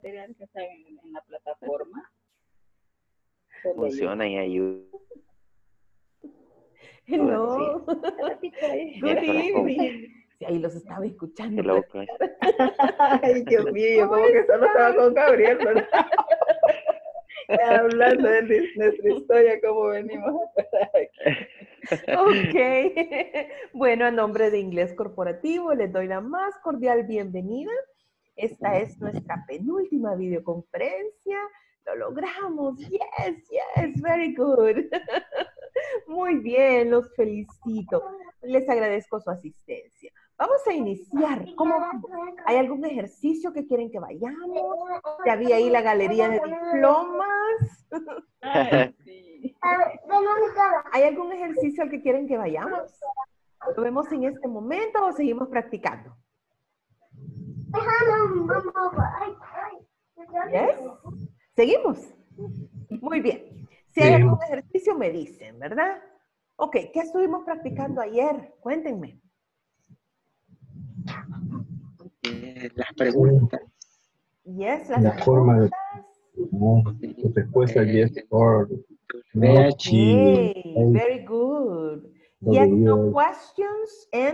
material que está en la plataforma. Solo yo. Funciona y ayuda. Sí. Hello. Good Eso las pongo. evening. Sí, ahí los estaba escuchando. Hello, guys. Ay, Dios mío, yo como que solo estaba con Gabriel, ¿verdad? Hablando de nuestra historia, cómo venimos a parar aquí. Ok. Bueno, a nombre de Inglés Corporativo les doy la más cordial bienvenida. Esta es nuestra penúltima videoconferencia. Lo logramos. Yes, yes, very good. Muy bien, los felicito. Les agradezco su asistencia. Vamos a iniciar. ¿Cómo vamos? ¿Hay algún ejercicio que quieren que vayamos? Ya vi ahí la galería de diplomas. Ay, sí. ¿Hay algún ejercicio al que quieren que vayamos? ¿Lo vemos en este momento o seguimos practicando? ¿Yes? ¿Seguimos? Muy bien. Si hay algún ejercicio, me dicen, ¿verdad? Ok, ¿qué estuvimos practicando ayer? Cuéntenme. Las preguntas. Yes, La las forma de preguntas. respuesta yes or no. Okay, very good. Yes, no questions and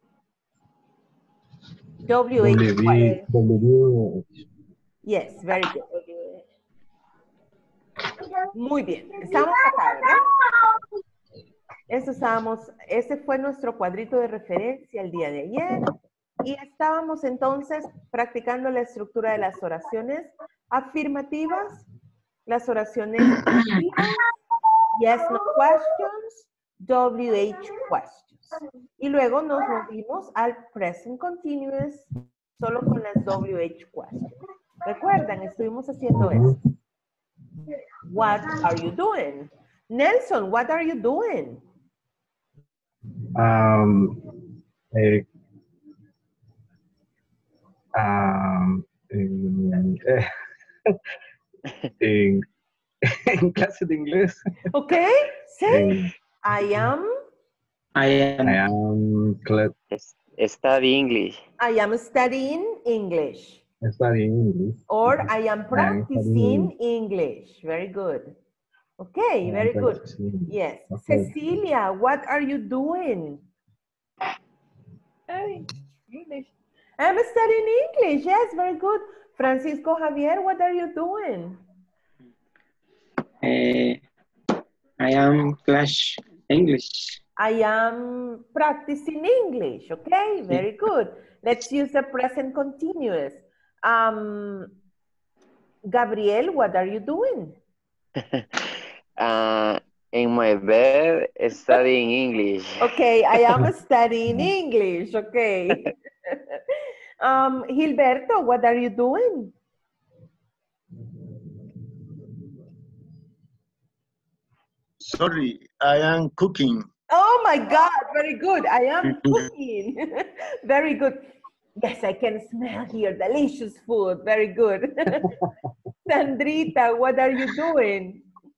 WH questions. Yes, very good. Muy bien. Estamos acá, ¿verdad? Ese fue nuestro cuadrito de referencia el día de ayer. Y estábamos entonces practicando la estructura de las oraciones afirmativas, las oraciones negativas, yes, no questions, WH questions. Y luego nos movimos al present continuous solo con las WH questions. ¿Recuerdan? Estuvimos haciendo eso. What are you doing? Nelson, what are you doing? En clase de inglés. Okay, say, I am Study English. I am studying English. Studying English. Or I am practicing English. Very good. Okay, very good. Yes. Okay. Cecilia, what are you doing? Ay, English. I'm studying English. Yes, very good. Francisco Javier, what are you doing? I am class English. I am practicing English. Okay, very good. Let's use the present continuous. Gabriel, what are you doing? In my bed, studying English. Okay, I am studying English. Okay. Gilberto, what are you doing? Sorry, I am cooking. Oh my God, very good. I am cooking. Very good. Yes, I can smell here delicious food. Very good. Sandrita, what are you doing?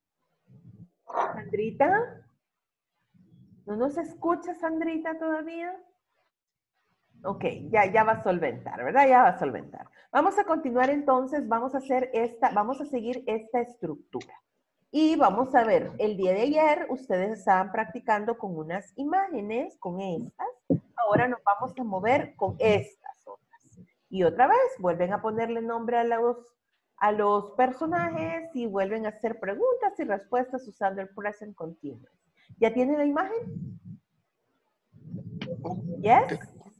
Sandrita? ¿No nos escucha Sandrita todavía? Ok, ya va a solventar, ¿verdad? Ya va a solventar. Vamos a continuar entonces, vamos a seguir esta estructura. Y vamos a ver, el día de ayer ustedes estaban practicando con unas imágenes, con estas. Ahora nos vamos a mover con estas otras. Y otra vez, vuelven a ponerle nombre a los personajes y vuelven a hacer preguntas y respuestas usando el present continuous. ¿Ya tienen la imagen? Yes?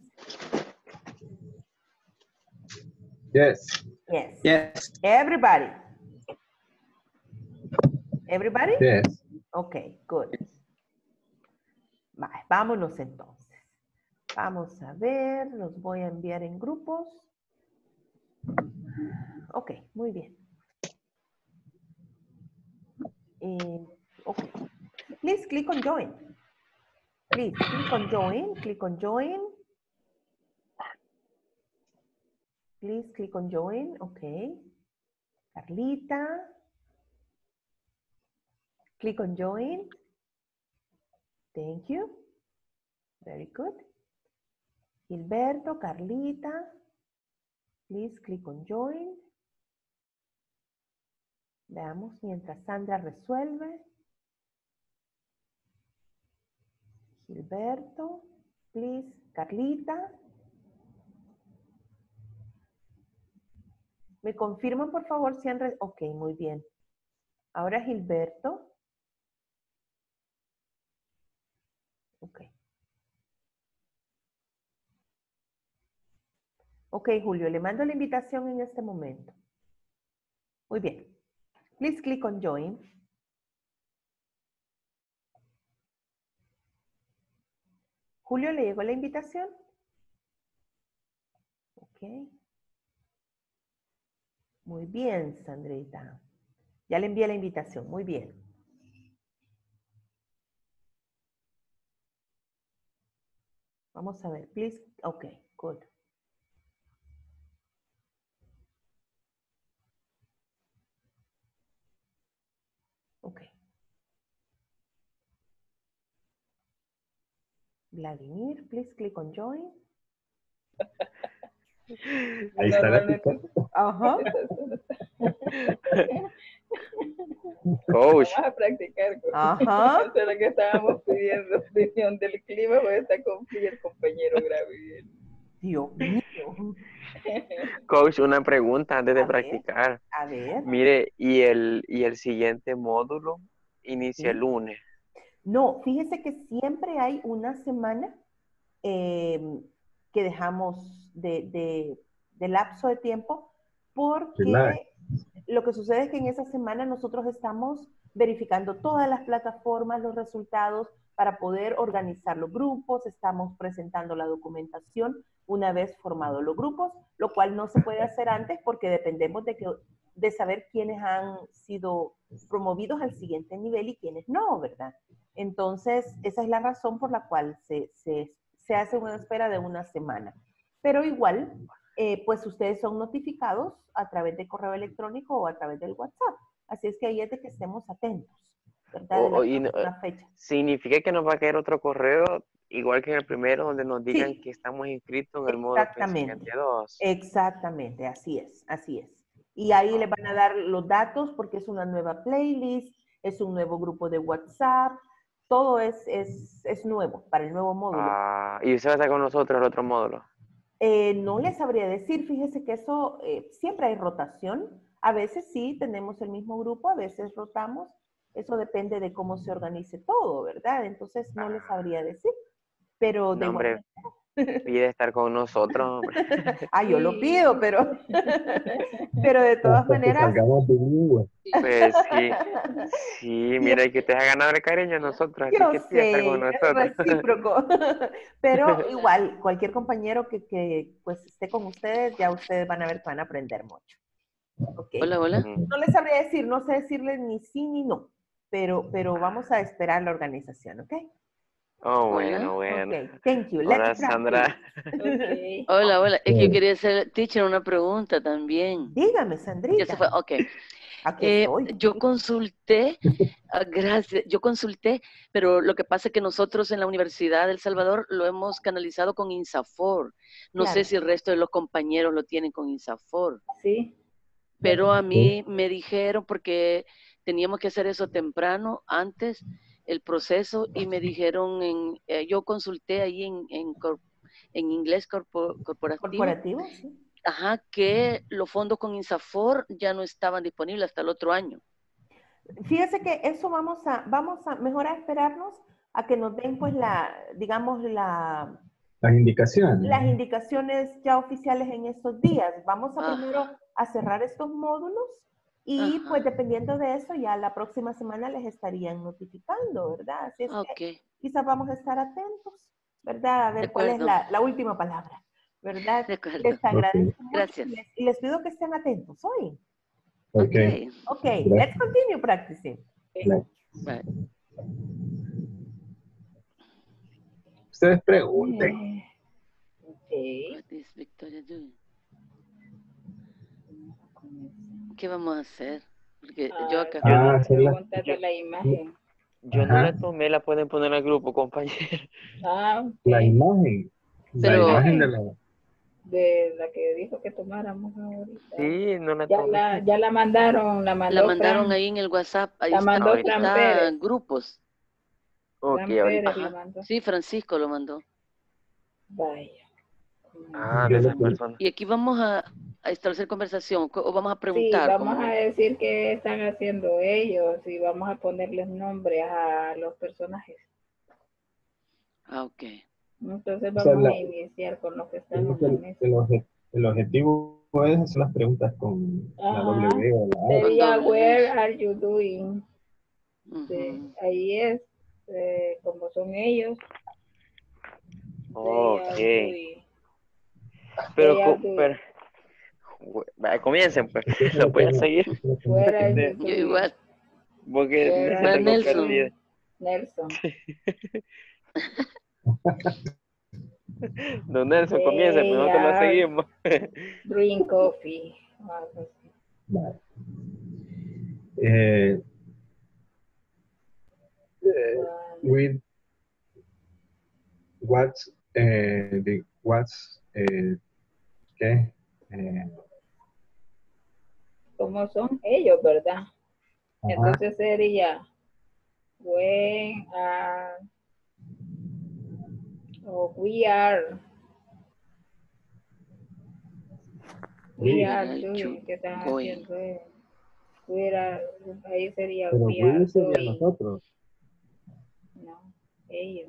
Yes. Yes. Yes. Everybody. Everybody? Yes. Okay, good. Vale, vámonos entonces. Vamos a ver, los voy a enviar en grupos. Ok, muy bien. Okay. Please click on join. Please click on join. Click on join. Please click on join. Okay. Carlita. Click on join. Thank you. Very good. Gilberto, Carlita. Please click on join. Veamos mientras Sandra resuelve. Gilberto, please. Carlita. ¿Me confirman, por favor, si han... Ok, muy bien. Ahora Gilberto. Ok. Ok, Julio, le mando la invitación en este momento. Muy bien. Please click on join. Julio, ¿le llegó la invitación? Ok. Muy bien, Sandrita. Ya le envié la invitación. Muy bien. Vamos a ver, please. Ok, good. Ok. Vladimir, please click on join. Ahí está la Normalmente pizarra. Ajá. Coach, vamos a practicar. Ajá. Eso es lo que estábamos pidiendo, opinión del clima, porque está con frío el compañero Gabriel. Dios mío. coach, una pregunta antes de A ver. practicar. A ver. Mire, ¿y el siguiente módulo inicia el ¿Sí? lunes? No, fíjese que siempre hay una semana que dejamos de lapso de tiempo porque Relax. lo que sucede es que en esa semana nosotros estamos verificando todas las plataformas, los resultados para poder organizar los grupos, estamos presentando la documentación una vez formados los grupos, lo cual no se puede hacer antes porque dependemos de saber quiénes han sido promovidos al siguiente nivel y quiénes no, ¿verdad? Entonces, esa es la razón por la cual se hace una espera de una semana. Pero igual, pues ustedes son notificados a través de correo electrónico o a través del WhatsApp. Así es que ahí es de que estemos atentos, ¿verdad? De la próxima fecha. ¿Significa que nos va a caer otro correo, igual que en el primero, donde nos digan Sí, que estamos inscritos en el módulo principiante 2? exactamente, así es, así es. Y ahí les van a dar los datos porque es una nueva playlist, es un nuevo grupo de WhatsApp, todo es nuevo para el nuevo módulo. ¿Y usted va a estar con nosotros el otro módulo? No les sabría decir, fíjese que eso siempre hay rotación. A veces sí tenemos el mismo grupo, a veces rotamos. Eso depende de cómo se organice todo, ¿verdad? Entonces no les sabría decir. Pero de No, igual hombre, pide estar con nosotros, hombre. yo lo pido, pero de todas Hasta que maneras. salgamos de Uruguay. Pues sí, mira que usted ha ganado el cariño a nosotros, así Yo que pide estar con sé, es nosotros. recíproco. Pero igual, cualquier compañero que pues esté con ustedes, ya ustedes van a ver que van a aprender mucho. ¿Ok? Hola, hola. No les sabría decir, no sé decirles ni sí ni no, pero vamos a esperar la organización, ¿ok? Oh, Hola. bueno. Ok, thank you. Hola, Let's Sandra. Ok. Hola, hola. Es que yo quería hacer, teacher, una pregunta también. Dígame, Ya Sandrita. se fue, ok. Aquí estoy. Yo consulté, gracias, yo consulté, pero lo que pasa es que nosotros en la Universidad de El Salvador lo hemos canalizado con INSAFOR. No Claro. sé si el resto de los compañeros lo tienen con INSAFOR, Sí. pero a mí me dijeron, porque teníamos que hacer eso temprano, antes, el proceso, y me dijeron, yo consulté ahí en inglés corporativo, Corporativo, sí. ajá, que los fondos con INSAFOR ya no estaban disponibles hasta el otro año. Fíjese que eso vamos a mejor a esperarnos a que nos den pues digamos Las indicaciones. las indicaciones ya oficiales en estos días. Vamos a Ajá. primero a cerrar estos módulos y Ajá. pues dependiendo de eso ya la próxima semana les estarían notificando, ¿verdad? Así es que quizás vamos a estar atentos, ¿verdad? A ver cuál es la última palabra, ¿verdad? De acuerdo. Les agradezco mucho. Gracias. Y les pido que estén atentos hoy. Okay. Okay, let's continue practicing. Bye. Ustedes pregunten. Ok. What is Victoria doing? ¿Qué vamos a hacer? Porque yo acá. Pregúntate la imagen. Yo no la tomé, la pueden poner al grupo, compañero. Ah, ok. La imagen. Pero- La imagen de la... de la que dijo que tomáramos ahorita. Sí, no la Ya tomé. ya la mandaron, La mandaron Fran, ahí en el WhatsApp. Ahí la está, mandó ahorita. Fran está Pérez. grupos. Ok, Fran Pérez ahorita. la Ajá. mandó. Sí, Francisco lo mandó. Vaya. Ah, Yo de lo esa que- persona. Y aquí vamos a establecer conversación o vamos a Sí, preguntar. vamos ¿Cómo? a decir qué están haciendo ellos y vamos a ponerles nombres a los personajes. Ah, ok. Entonces O sea, vamos a iniciar con los que están en la mesa. el objetivo es hacer las preguntas con la Ajá. W o la A. Sería, Con doble where S. are you doing? Ujú. Sí, ahí es, como son ellos. They are Ok. doing. Pero, They are doing. vaya, comiencen, pues. Eso es Lo lo voy a que- seguir. eso es lo que- Where are you Yo doing? igual. Porque Where me are Va tengo you Nelson. perdido. doing? Nelson. Don Nelson, comience, pues They nosotros lo are seguimos. drink coffee. Algo así. Vale. Eh, with what's ¿qué? ¿Cómo son ellos, verdad? Ajá. Entonces sería when are o we are We doing, ¿qué están Going. haciendo? We are, ahí sería Pero we are we sería doing. nosotros. No, ellos.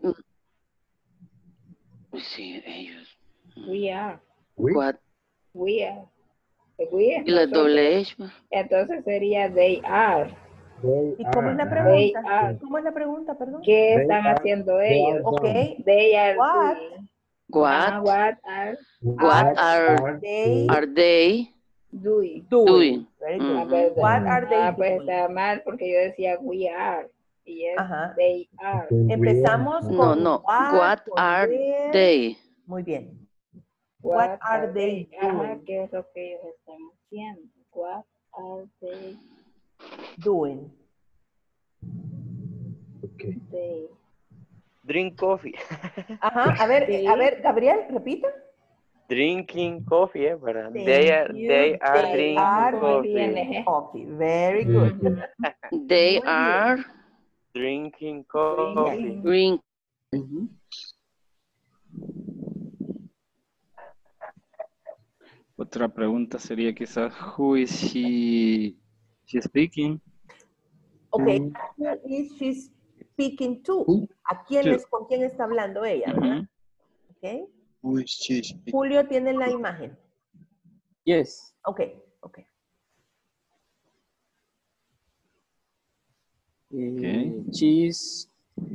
Sí, ellos. We are. We. What? We are. We es Y la nosotros. doble H. Entonces sería they are. They ¿Y cómo es la are. They pregunta? are. ¿Cómo es la pregunta, perdón? ¿Qué They están are- haciendo they are ellos? Ok. done. They are What? doing. What What are What are they they doing? doing? Very Ujú. good. ¿Verdad? What are they Pues doing? está mal porque yo decía we are. Y es Ajá. they are. Empezamos No, con no. what, What con are where. they? Muy bien. What are they Ajá, doing? ¿qué es lo que ellos están haciendo? What are they Doing. Okay. Drink coffee. Ajá. A ver, Gabriel, repita. Drinking coffee, ¿verdad? Thank They are you. They are They drinking are coffee. drinking Coffee. Very good. They Muy bien. are Drinking coffee. drink. Otra pregunta sería quizás, who is she speaking? Okay. Who is she speaking to? ¿A quién To. con quién está hablando ella, verdad? Ujú. Okay. Who is she speaking? Julio tiene la imagen. Yes. Okay. Okay. Okay. She's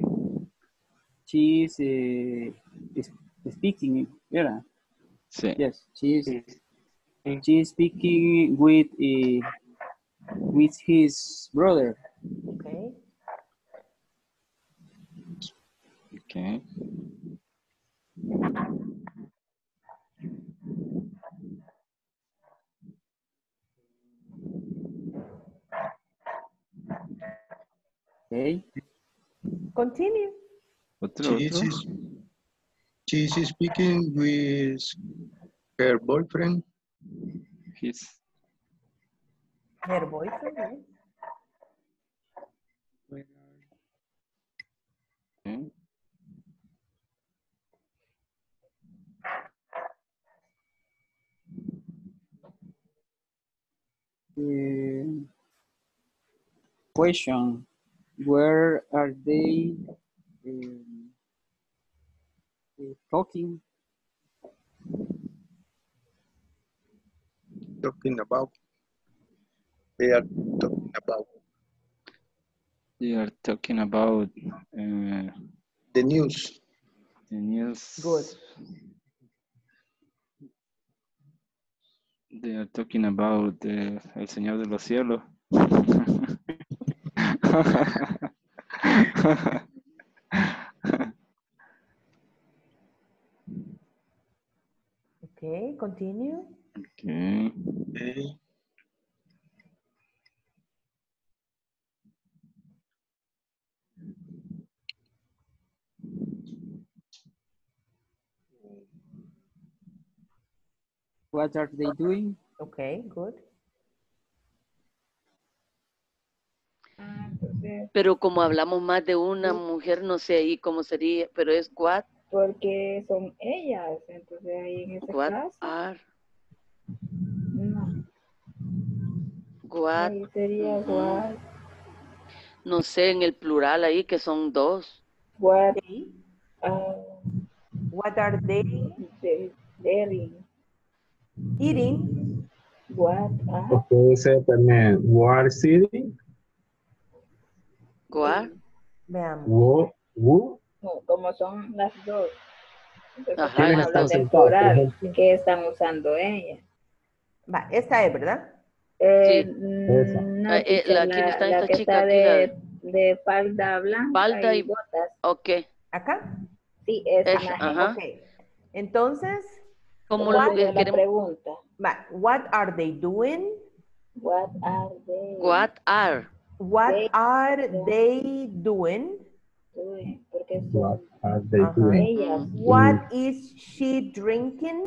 speaking, yeah. Sí. Yes, she's speaking with his brother. Okay. Okay. Okay. Continue. Otro. She's speaking with her boyfriend. His. Her boyfriend, yes. Okay. Question: where are they talking? Talking about. They are talking about They are talking about the news. the news. Good. They are talking about El Señor de los Cielos. Okay, continue. Okay. Okay. What are they doing? Okay, good. Entonces, Pero como hablamos más de una mujer, no sé ahí cómo sería, pero es porque son ellas, entonces ahí en ese what caso, are, no, what, ahí sería ujú. No sé, en el plural ahí que son dos. what, Okay. uh, What are they daring, eating? what are, O puede ser también War City, What, Veamos. Wu. no, como son las dos, entonces ajá, estamos ¿Quiénes están hablando en sentados, por plural, ejemplo? ¿qué están usando ellas? Va, esta es, ¿verdad? sí. Esa. No, teacher, Aquí no está la esta que chica, está aquí la de falda blanca falda y y, botas, ok, ¿Acá? sí, esa esa, imagen. ajá. Ok. Entonces, Como ¿Cómo lo sería la queremos, pregunta? va, what are they doing? What are they what are, What They- are they doing? doing? Porque What son are they Ajá. doing? ellas. What is she drinking?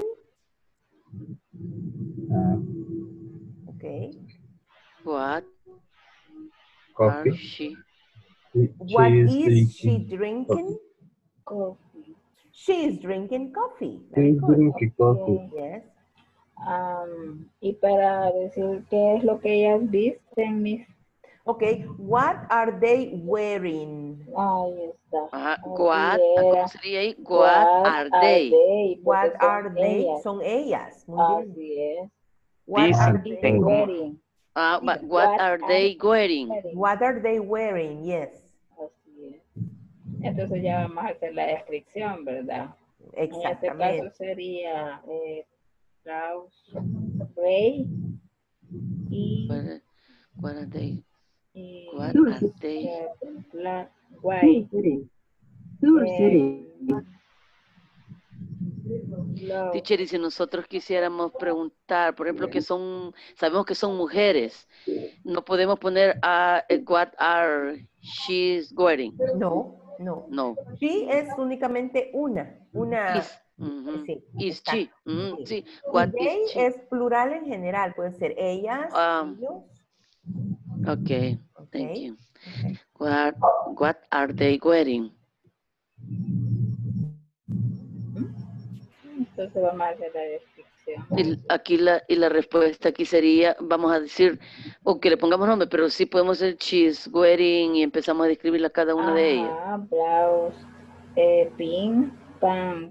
Ah, Okay. what are coffee. she, What She is she drinking drinking? Coffee. She is drinking coffee. Very She's good. drinking coffee. Ok. Yes. Y para decir qué es lo que ellas visten, mis. Okay. What are they wearing? Ahí está. ajá, Así what, era. ¿cómo sería ahí? What are they? Porque What son are they? ellas. Son ellas. Muy bien. Así es. What are Dicen, they? como- Wearing. What are they wearing? What are they wearing? Yes. Así es. Entonces ya vamos a hacer la descripción, ¿verdad? En este caso Exactamente. sería blouse gray y, What are they? y What are they? black, white. Blouse. Teacher, y si nosotros quisiéramos preguntar, por ejemplo, que son, sabemos que son mujeres, no podemos poner what are she's wearing. No, no. No. She es únicamente una. Is, ujú. Sí, Is exacto. she. Mm, Sí. sí. Y What they is she? es plural en general. Puede ser ellas, ellos. Okay. Ok. Thank you. Ok. What are they wearing? Entonces vamos a hacer la descripción. Aquí la respuesta aquí sería, vamos a decir, o que le pongamos nombre, pero sí podemos decir she's wearing y empezamos a describirla cada una de ellas. Blouse, pink, pants.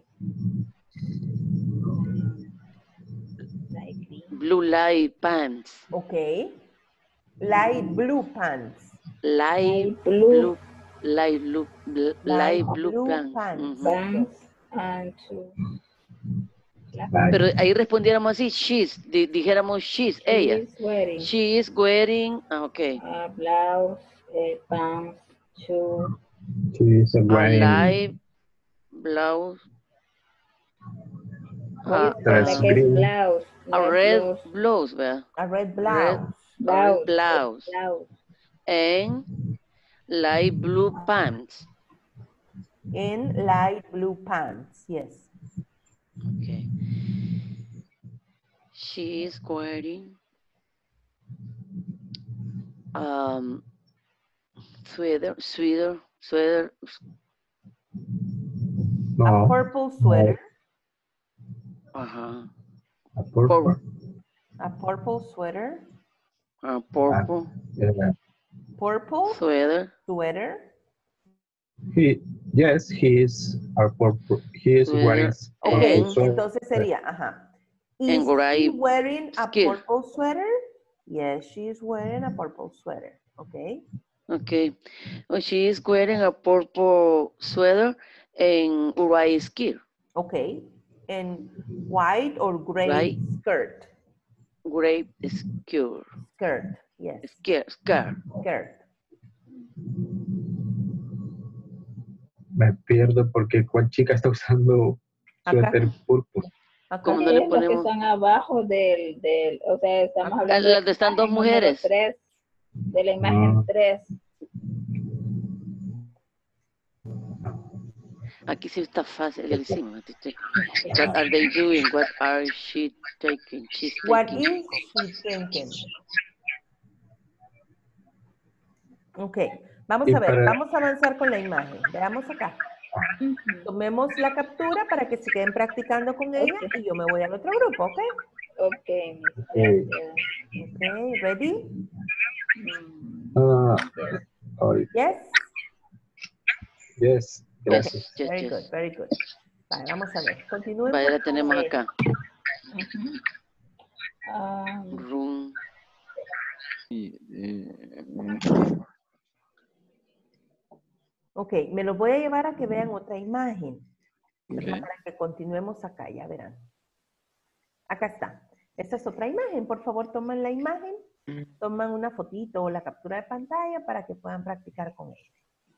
Light green. Blue light pants. Ok. Light blue pants. Light blue. blue pants. pants. Ujú. Pants and shoes. Pero ahí respondiéramos así, dijéramos she's, ella. She's wearing She is wearing, okay. blouse, pants, shoes. She's A wearing light blouse. That's Que es green. blouse. A no es red blouse. blouse, ¿verdad? A red Red, blouse. red blouse. Blouse. And light blue pants. In light blue pants. Yes. Okay. She is wearing sweater. A No, purple sweater. Uh-huh. a purple. A purple sweater. Purple Yeah. Purple sweater. sweater. Yes, he is a purple. He is Sweater wearing Ok, and- sweater. entonces sería, ajá. Is And she gray wearing a skirt. purple sweater? Yes, she is wearing a purple sweater. Okay. Okay. Oh, she is wearing a purple sweater and gray skirt. Okay. And white or gray Right. skirt? Gray skirt. Skirt. Yes, Skirt. skirt. Me pierdo porque cuál chica está usando suéter púrpura. Acá. ¿Cómo no le Los que ponemos? están abajo del, o sea, estamos Acá. hablando Las de están dos la imagen número mujeres. 3, de la imagen Ah. 3. Aquí sí está fácil, ya lo hicimos. What are they doing? What are she taking? She's What taking. is she thinking? Ok, vamos Y a ver, para- vamos a avanzar con la imagen. Veamos acá. Tomemos la captura para que se queden practicando con ella Ok. y yo me voy al otro grupo, ¿ok? Ok, Miss, gracias. Ok, ready? Ah, ay, Yes? yes, gracias. Yes, yes, Very yes. good, very good. Vale, vamos a ver. Continuemos. Vaya, la con tenemos el- acá. Ujú. Ah, Room. Y, Ok, me los voy a llevar a que vean otra imagen. ¿Verdad? ok. Para que continuemos acá, ya verán. Acá está. Esta es otra imagen. Por favor, toman la imagen, toman una fotito o la captura de pantalla para que puedan practicar con ella.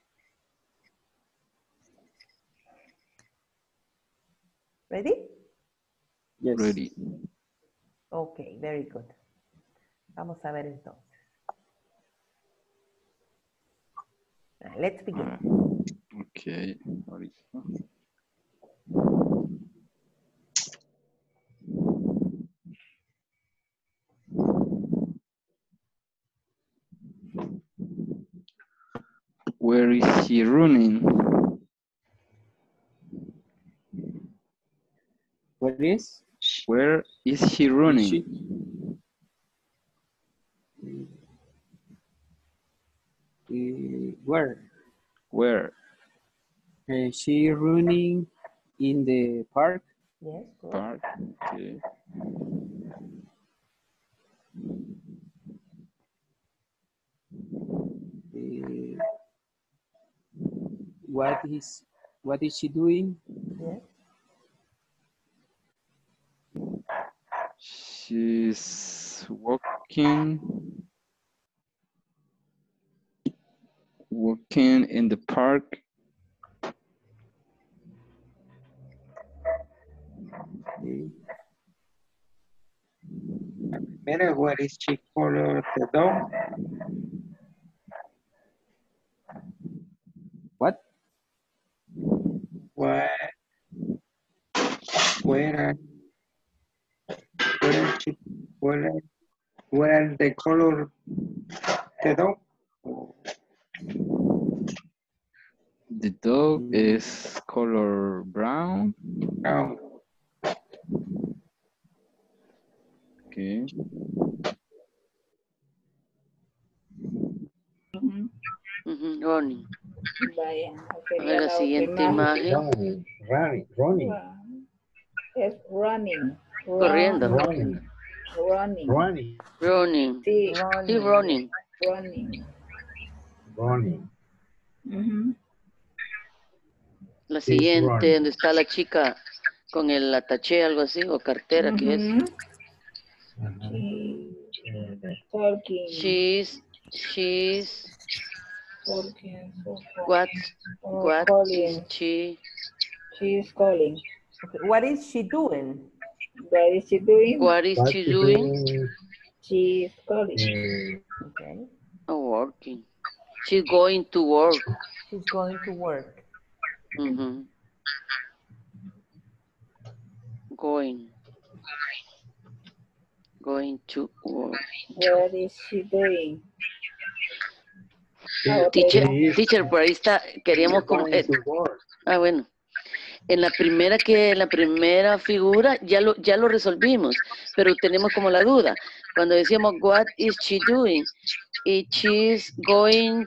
¿Ready? Yes. Ready. Ok, very good. Vamos a ver entonces. Let's begin. Ok. Ahorita. Where is she running? What is? Where is she running? She? Where? Where? She running in the park. Yes, good. Park. Okay. What is she doing? Yes. She's walking in the park. Mira, what is she color the dog? What? Where are the color the dog? The dog is color brown. Brown. Okay. Running. vaya, A sería ver la la otra siguiente imagen. imagen. Running. Es running. Corriendo. Running. Running. Running. Running. Sí, Sí, running. running. Running. Ujú. La Sí, siguiente, running. donde está la chica con el ataché, algo así, o cartera, ¿qué es? Ujú. Ajá. Talking. She's Talking. what is Calling. she She's calling. Okay. What is she doing? What is she doing? what is What she you doing? She's calling. Okay. Oh, working. She's going to work. She's going to work. Mhm. Going to work. What is she doing? Teacher, por ahí está, queríamos como... bueno. En la primera figura ya lo resolvimos, pero tenemos como la duda. Cuando decíamos, what is she doing? Y she's going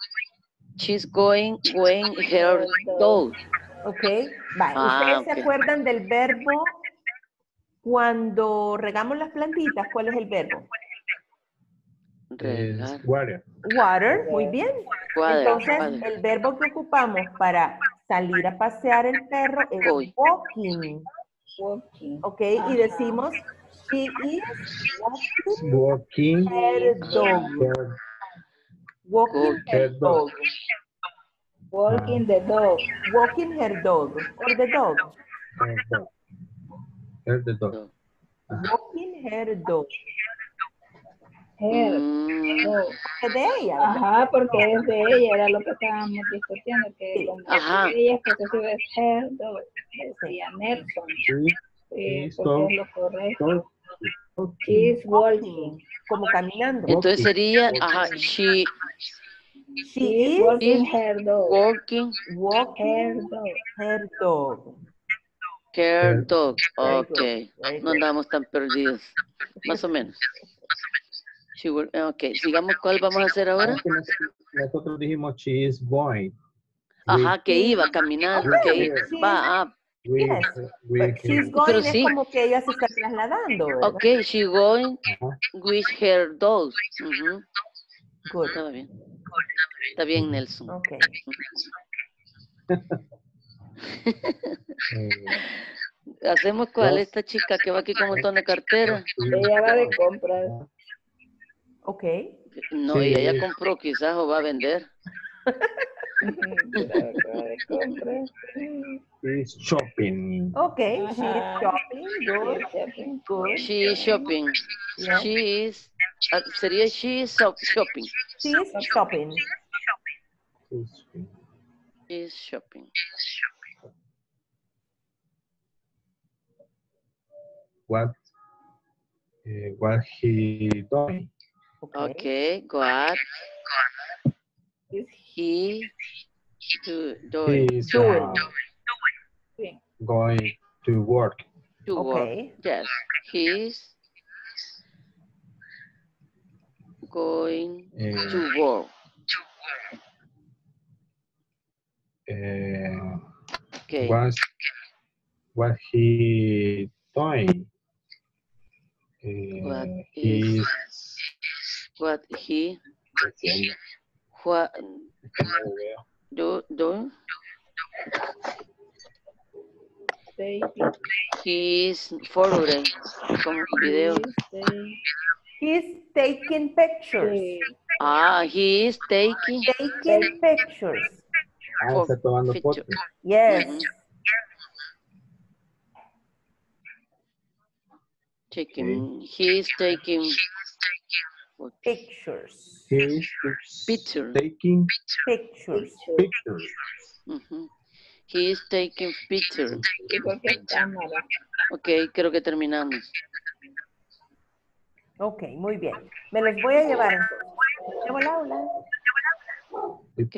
her dog. Ok, vale. Ah, ¿Ustedes se ok. acuerdan del verbo cuando regamos las plantitas? ¿Cuál es el verbo? Regar. Water. Water, muy bien. Water, Entonces, water. el verbo que ocupamos para salir a pasear el perro es Voy. walking. Walking. Ok, y decimos, she is Walking. her dog. Her- Walking her her dog. dog. Walking the dog. Walking her dog. Or the dog. Her dog. Her the dog. Walking her dog. her. Mm, So, Es de ella, ¿verdad? ajá, porque es de ella, era lo que estábamos discutiendo, que Sí. como Ajá. es de ella, posesivo es her dog, decía Nelson. He is Porque es lo correcto. dog. She is walking. Como caminando. Entonces Walking. sería, Walking. ajá, she She She is is walking is her dog. walking Her walking dog. her dog. her Her. dog. Very Ok, good, very no good. andamos tan perdidos. Más o menos. She will- ok, sigamos, ¿cuál vamos a hacer ahora? Es que nosotros dijimos she is going. Ajá, que Sí. iba caminando, with que her. iba, She is, va, ah, With, yes, with but she's her. going pero es sí. como que ella se está trasladando, ¿verdad? Ok, she going Ajá. with her dog. Ujú, Good. estaba bien. Está bien, Nelson. Okay. ¿Hacemos cuál? Dos. Esta chica que va aquí con un montón de cartera. Ella va de compras. Okay. No, Sí. ella ya compró quizás o va a vender. Pero va de compras. Is shopping. Okay. She's Ajá. shopping. Good. Shopping. Good. She is shopping. Yeah. She is, sería she is shopping. She's shopping. Is- She is shopping. What he doing? Okay, what Is he doing He is Doing. going to work. to work? Okay. Yes, he's going to work. Okay. What he doing? What He is what he what do taking. he's forwarding con video. He's taking pictures. Sí. He is taking Taking pictures. está tomando picture. fotos. Yes. Mhm. Taking he's taking Pictures. He's picture. taking Pictures. pictures. Mhm. He is taking picture. Sí, porque es cámara. Ok, creo que terminamos. Ok, muy bien. Me los voy a llevar entonces. Llevo el aula. Ok.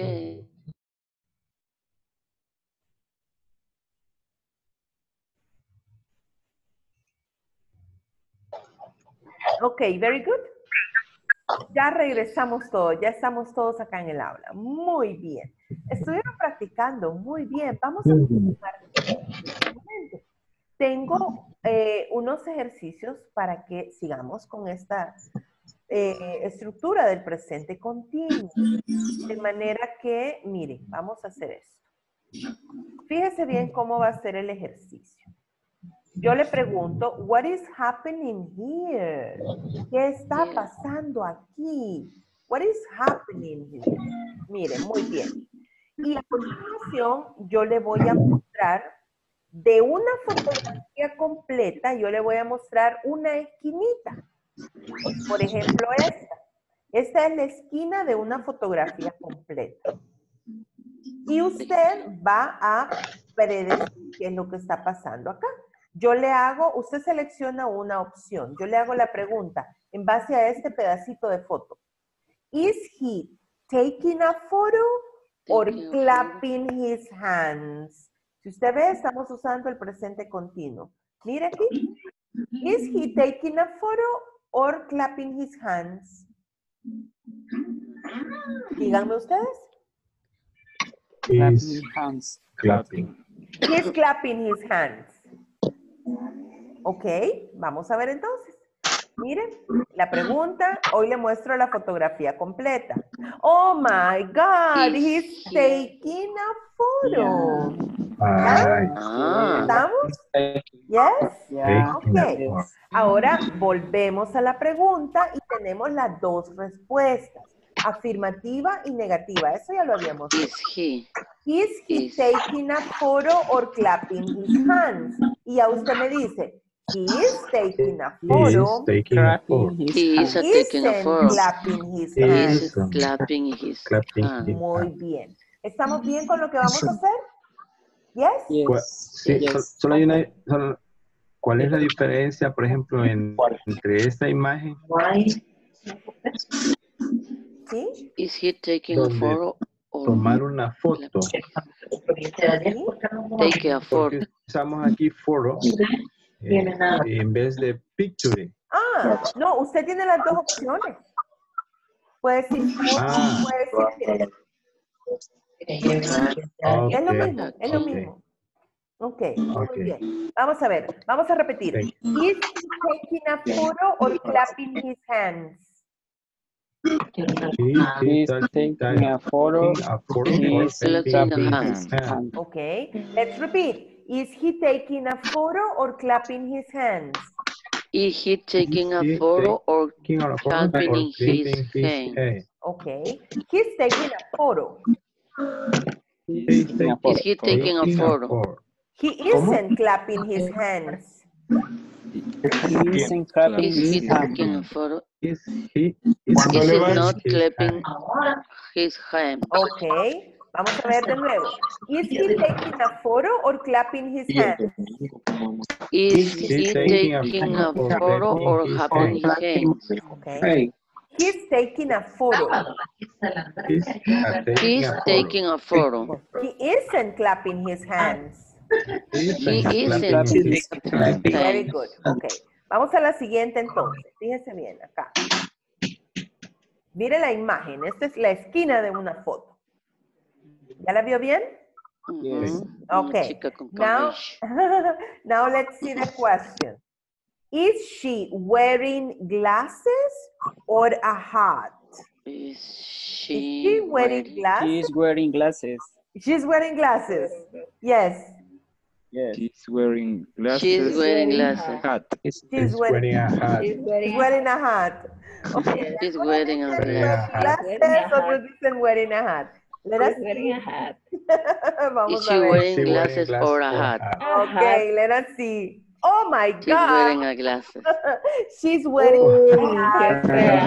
Ok, very good. Ya regresamos todos, ya estamos todos acá en el aula. Muy bien. Estuvieron practicando, muy bien. Vamos a continuar en este momento. Tengo unos ejercicios para que sigamos con esta estructura del presente continuo. De manera que, miren, vamos a hacer esto. Fíjese bien cómo va a ser el ejercicio. Yo le pregunto, what is happening here? ¿Qué está pasando aquí? What is happening here? Miren, muy bien. Y a continuación, yo le voy a mostrar de una fotografía completa, yo le voy a mostrar una esquinita. Por ejemplo, esta. Esta es la esquina de una fotografía completa. Y usted va a predecir qué es lo que está pasando acá. Yo le hago, usted selecciona una opción. Yo le hago la pregunta en base a este pedacito de foto. Is he taking a photo or clapping his hands? Si usted ve, estamos usando el presente continuo. Mire aquí. Is he taking a photo or clapping his hands? Díganme ustedes. Is Hands. clapping. He's clapping his hands. Ok, vamos a ver entonces. Miren, la pregunta, hoy le muestro la fotografía completa. Oh my God, he's taking a photo. Ay, ¿Estamos? Yes? Yeah. Ok. Ahora volvemos a la pregunta y tenemos las dos respuestas. Afirmativa y negativa. Eso ya lo habíamos visto. Is he taking a photo or clapping his hands? Y a usted me dice, He is taking a He is photo. taking a photo. He is He taking a isn't photo. clapping his He hands. Is isn't clapping his clapping hand. his Muy hands. bien. ¿Estamos bien con lo que vamos a hacer? Yes? Sí, Yes. solo hay una. ¿Cuál es la diferencia, por ejemplo, entre esta imagen ¿Sí? Is he taking a donde photo or tomar una foto? ¿Sí? take a photo? Porque usamos aquí photo en vez de picture. Ah, no, usted tiene las dos opciones. Puede decir foto, Ah. puede decir es lo mismo, es lo mismo. Ok, muy bien. Vamos a ver, vamos a repetir. Okay. Is he taking a photo or clapping his hands? He's taking a photo. He's He's clapping clapping hands. his hands. Okay, let's repeat. Is he taking a photo or clapping his hands? Is he taking a photo or clapping his hand? Okay, he's taking a photo. Is he taking a photo? He isn't clapping his hands. He isn't clapping Is he his taking a hands. photo? Is he Is he not clapping his hand? Okay, vamos a ver de nuevo. Is he taking a photo or clapping his hands? Is he taking a photo or clapping his hands? Okay. He's taking a photo. He's taking a photo. He isn't clapping his hands. He isn't Clapping his hands. Very good. Okay. Vamos a la siguiente entonces. Fíjese bien acá. Mire la imagen. Esta es la esquina de una foto. ¿Ya la vio bien? Yes. Okay. Chica con Now, cabello. now let's see the question. Is she wearing glasses or a hat? Is Is she she wearing He glasses? is wearing glasses. She's wearing glasses. Yes. Yes. She's wearing glasses. She's wearing glasses. Hat. She's wearing a hat. She's wearing She's wearing a hat. Okay. She's wearing a Wearing glasses. glasses, otros dicen wearing a hat. Let us She's wearing a hat. Vamos Is a she ver. wearing glasses or a hat? Okay, let us see. Oh my She's God. wearing a glasses. She's wearing a hat.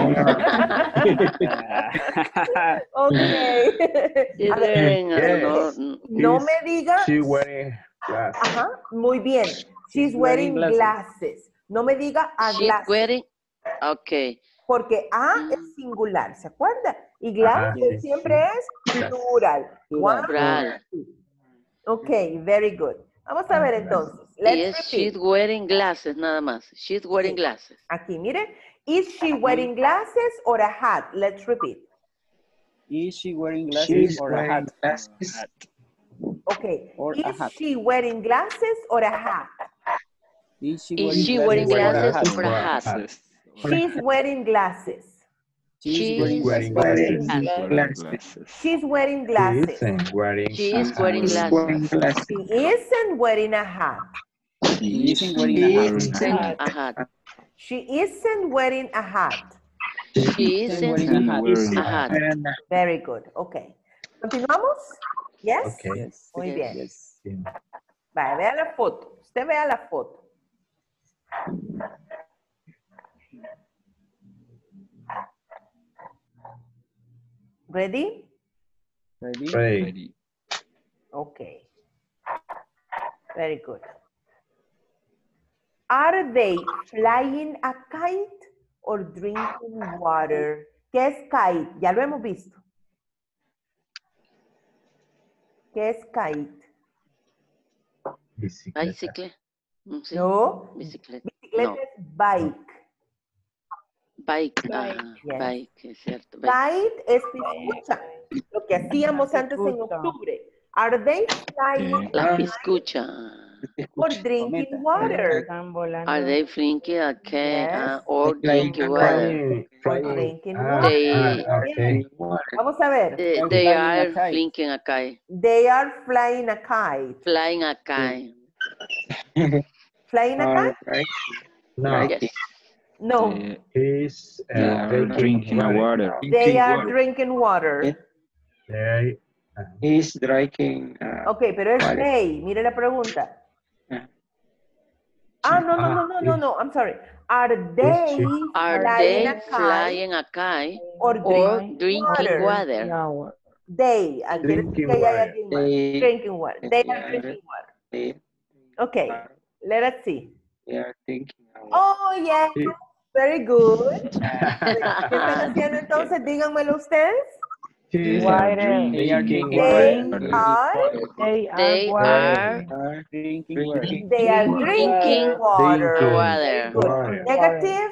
Okay. She's A ver, wearing a Yes. no me diga. She wearing glasses. Ajá, muy bien. She's wearing glasses. No me diga a she's glasses. wearing. Okay. Porque a es singular, ¿se acuerda? Y Ajá, glasses sí, siempre es plural. One, Plural. two. Okay, very good. Vamos a ver entonces. Let's Yes, she's repeat. wearing glasses, nada más. She's wearing Sí. glasses. Aquí, mire. Is she wearing glasses or a hat? Let's repeat. Is she wearing glasses She's or a wearing hat? glasses. Okay. Or a Is hat. she wearing glasses or a hat? Is she Is she wearing wearing glasses glasses or a or a hat? hat? She's wearing glasses. She's She's wearing wearing glasses. She's wearing She glasses. isn't wearing She a is wearing hat. She's wearing glasses. glasses. She isn't wearing a hat. He isn't wearing a She hat. isn't a hat. She isn't wearing a hat. She isn't wearing a hat. a hat. Very good. Okay. ¿Continuamos? Yes? Okay. Yes. Muy bien. Yes. Vaya, vea la foto. Usted vea la foto. Ready? Ready? Ready. Okay. Very good. Are they flying a kite or drinking water? ¿Qué es kite? Ya lo hemos visto. ¿Qué es kite? Bicicleta. Bicycle. Sí. No. Bicicleta. Bicicleta No. es bike. Bike. Bike. Ajá. Yes. Bike, es cierto. Bike. Kite es piscucha. Lo que hacíamos antes en octubre. Are they flying La piscucha. or drinking water? Are they drinking a Yes. can or drinking water? Drinking water. Okay. Vamos a ver. They flying a are kite. flinking a kite. They are flying a kite. Flying a kite. Flying a kite? Right. No, Yes. No. he's They are drinking water. They are drinking water. They, He's drinking. Ok, pero es Vale. they. Mire la pregunta. No. I'm sorry. Are they flying a kite or drinking water? No. They. Drinking water. Drinking water. They are drinking water. Okay. Let us see. They are thinking. Oh, yes. Sí. Very good. ¿Qué están haciendo entonces? Díganmelo ustedes. They Water. They are drinking drinking water. They are drinking water. They are drinking water. Water. Good. Water. Negative.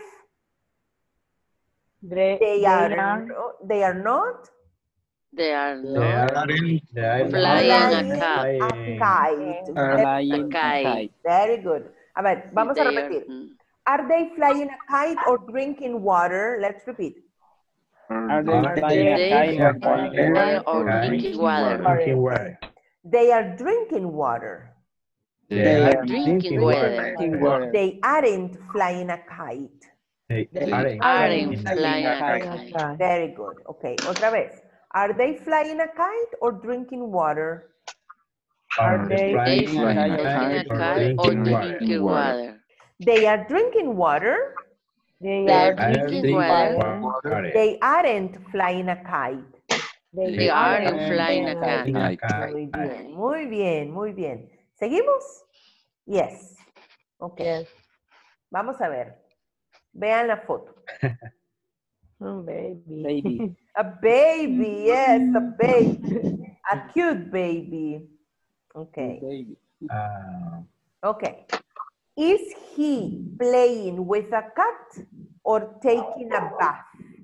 They are not. They are They not are flying a A kite. kite. flying A kite. Very good. A ver, vamos a They are- repetir. Are they flying a kite or drinking water? Let's repeat. Are they Are flying they a kite or drinking water? drinking water. They are drinking water. They are drinking water. drinking water? They aren't flying a kite. They Aren't aren't flying a flying kite. Very good. Okay, otra vez. Are they flying a kite or drinking water? Are they They flying flying a a kite or kite or drinking water? drinking water? They are drinking water. They are are drinking drinking water. water. They aren't flying a kite. They aren't flying a kite. Muy bien, muy bien, muy bien. ¿Seguimos? Yes. Ok. Vamos a ver. Vean la foto. Oh, baby. A baby, yes, a baby. A cute baby. Okay. Baby. Okay. Is he playing with a cat or taking a bath?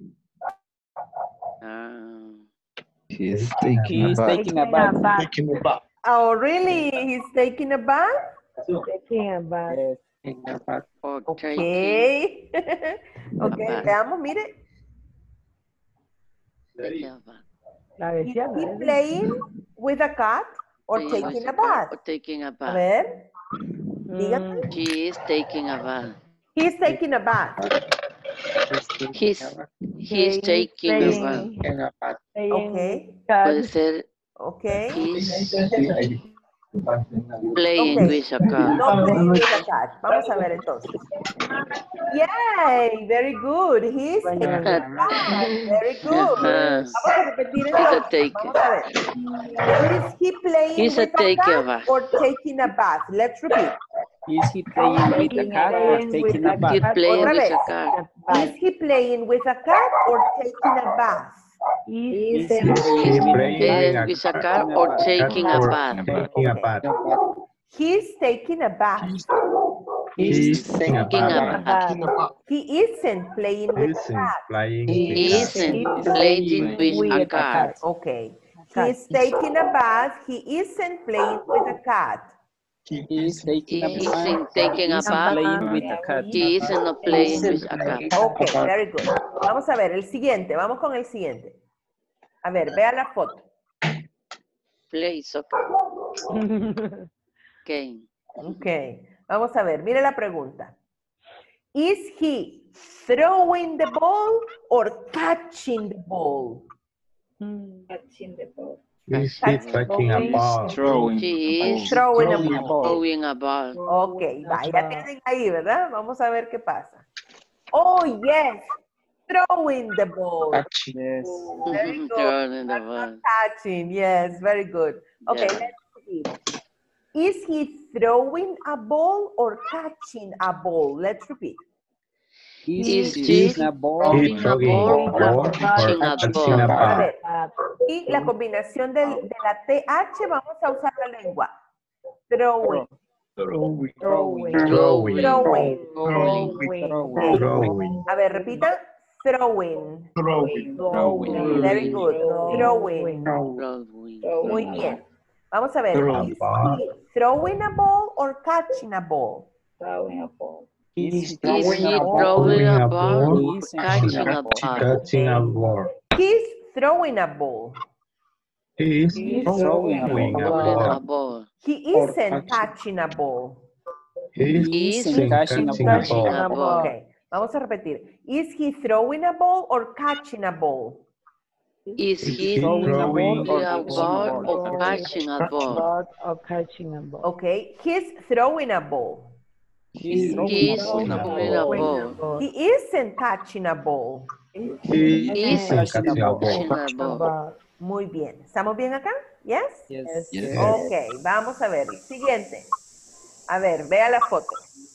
He's He's taking a bath. Oh, really? He's taking a bath? Taking a bath. Okay. Okay, veamos, mire. Is he playing with a cat or taking a bath? Taking a A bath. ver, dígame. He is taking a bath. He's taking a bath. He's taking a bath. Okay. Puede ser Okay. he's playing Okay. with a cat. No playing with a cat. Vamos a ver entonces. Yay, very good. He's taking a bath. Very good. Vamos a repetir entonces. Vamos a ver. Is he playing He's with a taking a cat bath. or taking a bath? Let's repeat. Is he playing with a cat or taking a He's bath? playing Otra with vez. a cat. Is he playing with a cat or taking a bath? Is Is he playing With a cat or taking a bath. taking a bath? He's taking a bath. He's taking a Taking bath. a bath. He isn't playing with a Isn't cat. playing He with a isn't playing with a cat. Okay. He's taking a bath. He isn't playing with a cat. He is taking He a bath. isn't taking a He's bath. playing with a cat. He isn't not playing with a cat. Okay, very good. Vamos a ver el siguiente. Vamos con el siguiente. A ver, vea la foto. Play soccer. Game. Okay. Vamos a ver. Mire la pregunta. Is he throwing the ball or catching the ball? Catching the ball. Is he touching a ball? throwing. He is Throwing a Throwing a ball. ball. throwing a ball. Ok, va, ya tienen ahí, ¿verdad? Vamos a ver qué pasa. Oh, yes. Throwing the ball. Yes. Very good. Throwing the Not ball. catching. Yes, very good. Okay, Yeah. let's see. Is he throwing a ball or catching a ball? Let's repeat. Is he he a ball? Is he throwing a ball or catching a catching a A ball? ver, y la combinación de la TH vamos a usar la lengua. Throwing. Throwing. Throwing. Throwing. Throwing. A ver, repita. Throwing. Throwing. Very good. Throwing. Throwing. Muy bien. Vamos a ver. Throwing. Is he throwing a ball or catching a ball? Throwing a ball. Is Is he throwing a ball or catching a ball? Catching a ball. He's throwing a ball. He is He's throwing a Throwing ball. a ball. He isn't catching a ball. He isn't catching a Catching ball. a ball. Okay. Vamos a repetir. Is he throwing a ball or catching a ball? Is he throwing throwing a a ball or catching a ball? Okay. He's throwing a ball. He's He's throwing a throwing a ball. ball. He isn't catching a ball. He's catching a ball. catching a ball. Muy bien. ¿Estamos bien acá? Yes? Yes. Yes. Ok, vamos a ver. Siguiente. A ver, vea la foto.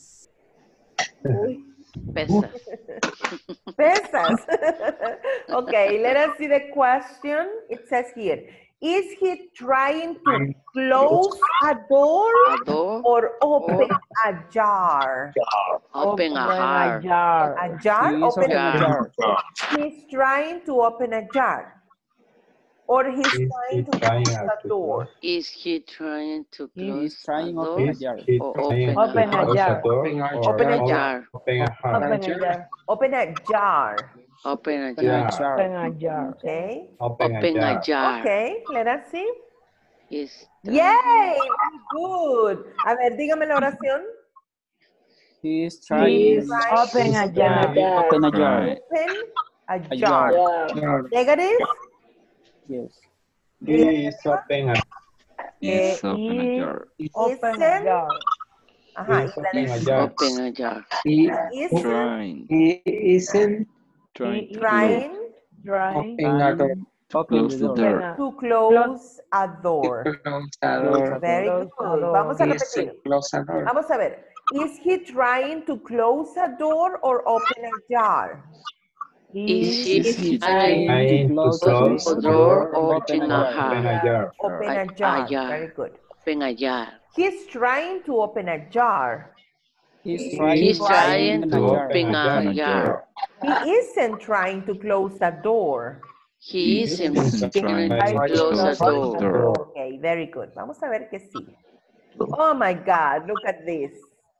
Pesas. Pesas. Okay, let us see the question. It says here, is he trying to close a door A door. or open a jar? Open a heart. A jar? He's Open opening a jar. He's trying to open a jar. Or he's Is trying he to trying close to a door. Is he trying to He close is trying a to door? open a Is jar. he Or trying open to a close jar. a door or Open a A jar. open a heart? Open a jar. Open a Open a jar. jar. Okay. Open a Open a jar. jar. Okay, let us see. Is Yay, very good. A ver, dígame la oración. He is trying to Open a jar. open a jar. Open a A jar. jar. Negative. Yes. He is open a He's open a jar. Open a jar. Ajá, He's y la open a de jar. open a jar. is Trying. He isn't Trying to trying open a door. Open close the the door. door. to close a door. Close a door. Very good. Vamos a He repetir. isn't close a door. Vamos a ver. Is he trying to close a door or open a jar? Is Is he he trying trying to close close a door or open open a a jar? Open a heart? jar. Open A a jar. jar. Very good. Open a jar. He's trying to open a jar. He's He's trying open to a jar. open a jar. He isn't trying to close a door. He isn't Isn't trying trying to close a door. Okay, very good. Vamos a ver qué sigue. Oh my God, look at this.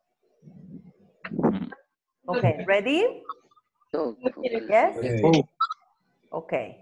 Okay, ready? So, Yes? Okay. Okay.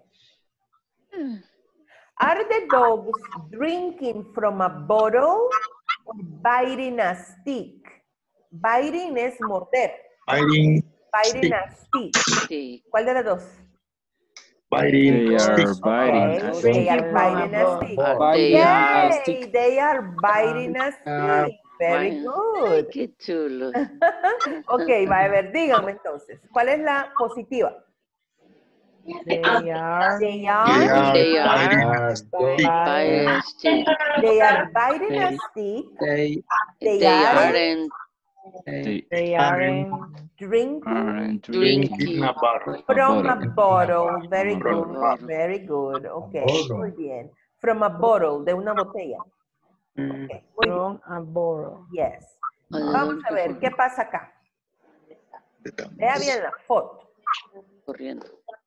Are the dogs drinking from a bottle or biting a stick? Biting es morder. Biting, Biting a stick. sí. ¿Cuál de las dos? biting, They are stick. biting. Okay, they are biting a stick. They are Yay! They are biting a stick. Very biting. good. Qué chulo. Ok, va a ver, díganme entonces. ¿Cuál es la positiva? They are They are biting a stick. biting a stick. They are biting a stick. They They They aren't aren't They drinking aren't drinking in a bottle. from a bottle. Very From a good. bottle. Very good. Ok, Bottle. muy bien. From a bottle, de una botella. Mm, Ok, muy bien. Yes. Vamos a ver, ¿qué pasa acá? Vea bien la foto. corriendo.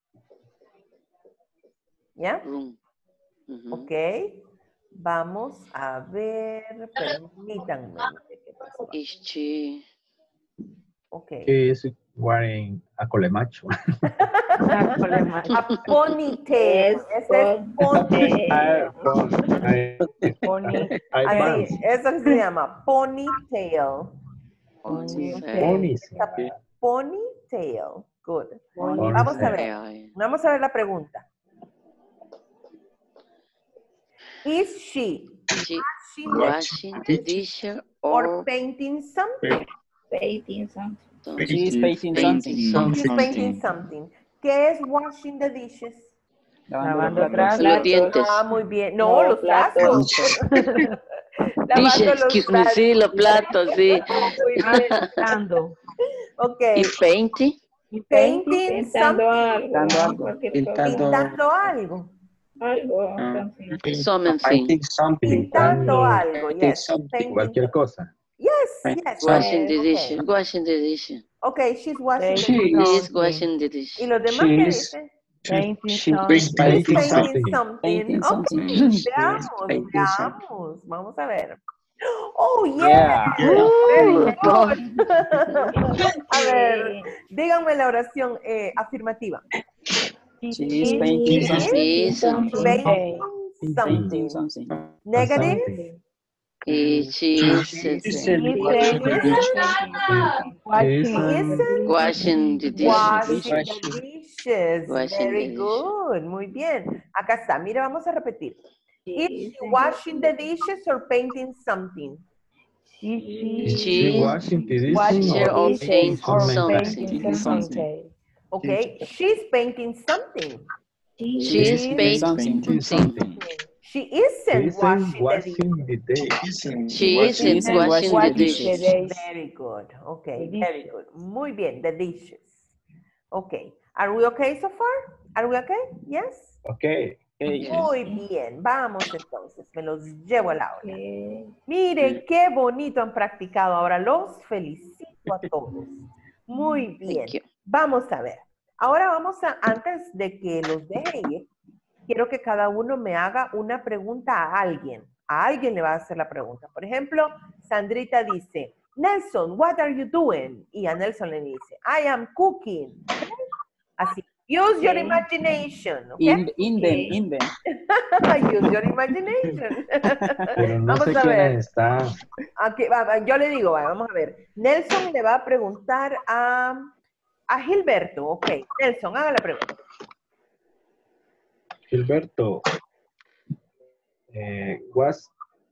¿Ya? Rum. Ujú. Ok. Vamos a ver, permítanme. ¿Qué pasa? Is she Ok. He is wearing a colemacho. A ponytail. Ese es ponytail. I Así, pants. eso se llama ponytail. Ponies. Ponytail. Good. Ponytail. Vamos a ver. Vamos a ver la pregunta. Is she She washing washing the dishes or or painting something? She's painting something. She's painting something. ¿Qué es washing the dishes? Lavando los platos. Los dientes. Ah, muy bien. No, los platos. Dishes, Lavando los excuse me, platos. sí, los platos, sí. Muy bien. Ok. Y painting. Painting something. Pintando, Pintando algo. Something. painting something. Pintando algo. Painting Yes. something. Painting. Cualquier cosa. Yes, yes. Washing the Okay. dishes. Washing the dishes. Okay, she's washing the She dishes. She's washing the ¿Y dishes. los demás qué She's dicen? She She's painting painting something. something. Painting something. Okay, veamos, Painting something. veamos. Vamos a ver. Oh, yeah. Yeah. Very Uh, good. A ver, díganme la oración afirmativa. She's painting something. She's Painting Painting something. something. Negative. she's Isn't washing the dishes. washing the dishes. Washing Very the dishes. good. Muy bien. Acá está. Mire, vamos a repetir. Is she washing the dishes or painting something? She washing the Watching or painting Painting something. something. Okay, she's painting something. She's painting something. She isn't washing the washing the day. She isn't washing the dishes. Very good. Okay, very good. Muy bien, the dishes. Okay. Are we okay so far? Are we okay? Yes? Okay. Muy bien. Vamos entonces. Me los llevo al aula. Miren qué bonito han practicado. Ahora los felicito a todos. Muy bien. Thank you. Vamos a ver. Ahora vamos a, antes de que los deje ir, quiero que cada uno me haga una pregunta a alguien. A alguien le va a hacer la pregunta. Por ejemplo, Sandrita dice, Nelson, what are you doing? Y a Nelson le dice, I am cooking. Así. Use your imagination. Okay? In them. Use your imagination. Pero no Vamos sé a quién ver. está. Aquí, yo le digo, vamos a ver. Nelson le va a preguntar a Gilberto. Ok, Nelson, haga la pregunta. Gilberto, what's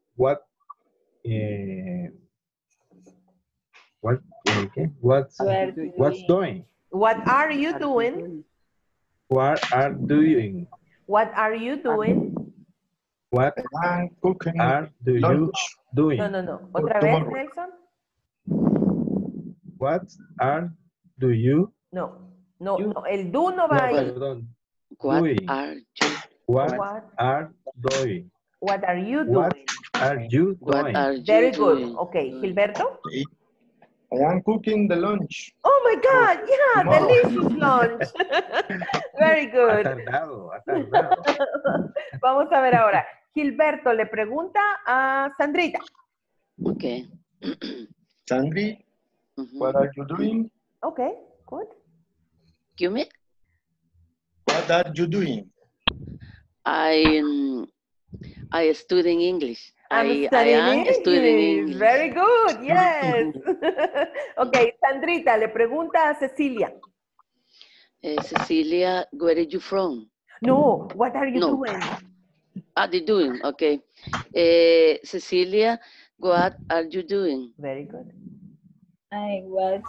doing? What are you doing? What are doing? What are you doing? What are you doing? No. Otra vez, Nelson. What are you? No. El do no va ahí. Perdón. What Doing. are you? What are doing? What are you doing? What are you What doing? are you Very good. doing? Okay, Gilberto. I am cooking the lunch. Oh my God, yeah, delicious lunch. Very good. Atardado. Vamos a ver ahora. Gilberto le pregunta a Sandrita. Okay. Sandri, what are you doing? Okay, good. Excuse me? What are you doing? I studying English. I am English. studying English. Very good, yes. Okay, Sandrita le pregunta a Cecilia. Cecilia, where are you from? No, what are you doing? They doing, okay. Cecilia, what are you doing? Very good. I was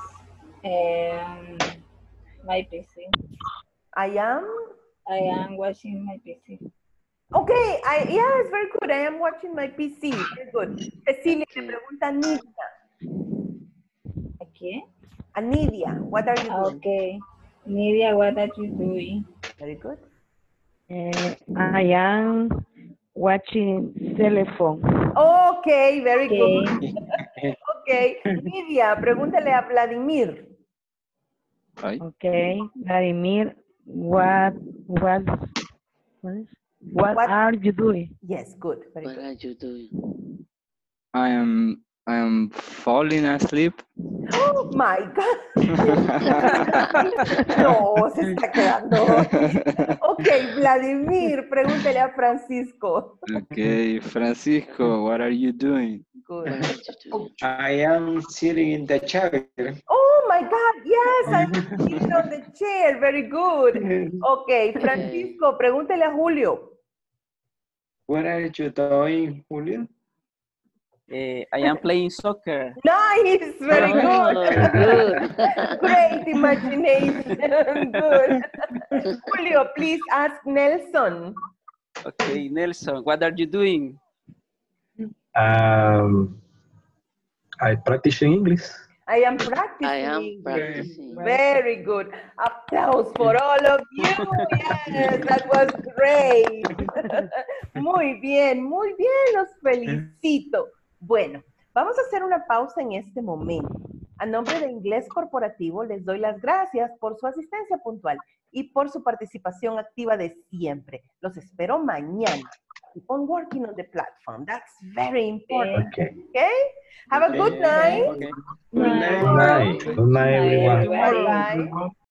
my PC. I am watching my PC. Okay, yes, very good. I am watching my PC. Very good. Cecilia le pregunta a Nidia. ¿A quién? A Nidia, what are you doing? Okay. Nidia, what are you doing? Very good. I am watching telephone. Okay, very good. Okay, Nidia, pregúntale a Vladimir. Okay, Vladimir, what are you doing? Yes, good. Very What good. are you doing? I am falling asleep. Oh my God. No, se está quedando. Okay, Vladimir, pregúntale a Francisco. Okay, Francisco, what are you doing? Good. I am sitting in the chair. Oh my God, yes, I'm sitting on the chair. Very good. Okay, Francisco, pregúntale a Julio. What are you doing, Julio? I am playing soccer. Nice, very good. Good. Great imagination. Good. Julio, please ask Nelson. Okay, Nelson, what are you doing? I practice English. I am practicing. I am practicing. Very good. Applause for all of you. Yes, that was great. Muy bien, los felicito. Bueno, vamos a hacer una pausa en este momento. A nombre de Inglés Corporativo les doy las gracias por su asistencia puntual y por su participación activa de siempre. Los espero mañana. Keep on working on the platform. That's very important. Okay. Okay? Have a good night. Good night. Good night, everyone. Bye-bye.